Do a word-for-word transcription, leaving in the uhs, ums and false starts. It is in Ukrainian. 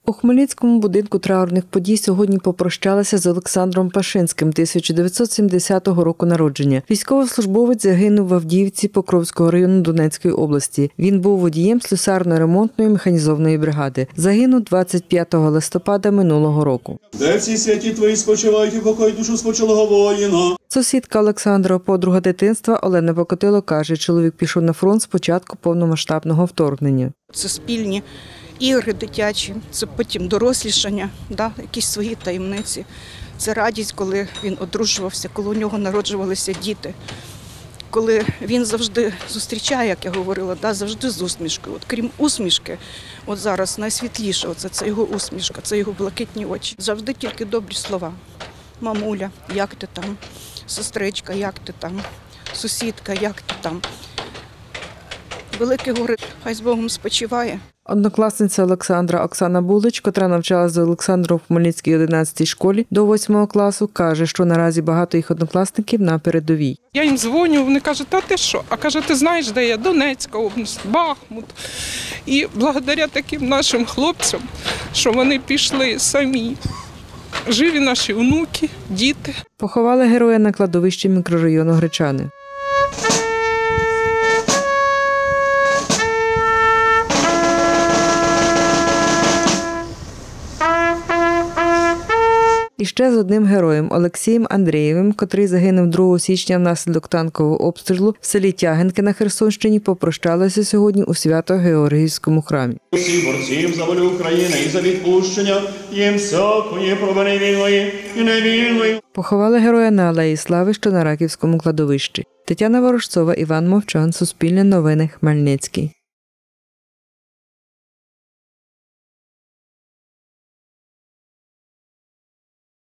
У Хмельницькому будинку траурних подій сьогодні попрощалися з Олександром Пашинським, тисяча дев'ятсот сімдесятого року народження. Військовослужбовець загинув в Авдіївці Покровського району Донецької області. Він був водієм слюсарно-ремонтної механізованої бригади. Загинув двадцять п'ятого листопада минулого року. Де всі святі твої спочивають, у покої душу спочилого воїна. Сусідка Олександра, подруга дитинства Олена Покотило каже, чоловік пішов на фронт з початку повномасштабного вторгнення. Це спільні ігри дитячі, це потім дорослішання, да, якісь свої таємниці. Це радість, коли він одружувався, коли у нього народжувалися діти. Коли він завжди зустрічає, як я говорила, да, завжди з усмішкою. От крім усмішки, от зараз найсвітліше – це, це його усмішка, це його блакитні очі. Завжди тільки добрі слова. Мамуля, як ти там? Сестричка, як ти там? Сусідка, як ти там? Велике горе, хай з Богом спочиває. Однокласниця Олександра Оксана Булич, котра навчалася з Олександром в Хмельницькій одинадцятій школі до восьмого класу, каже, що наразі багато їх однокласників на передовій. Я їм дзвоню, вони кажуть, та ти що? А каже, ти знаєш, де я? Донецька область, Бахмут. І благодаря таким нашим хлопцям, що вони пішли самі. Живі наші онуки, діти. Поховали героя на кладовищі мікрорайону Гречани. І ще з одним героєм – Олексієм Андрієвим, котрий загинув другого січня внаслідок танкового обстрілу в селі Тягинки на Херсонщині, попрощалися сьогодні у Свято-Георгіївському храмі. Усім борців за волю України і за відпущення їм всякої провини вільної і невільної. Поховали героя на Алеї Слави, що на Раківському кладовищі. Тетяна Ворожцова, Іван Мовчан, Суспільне новини, Хмельницький.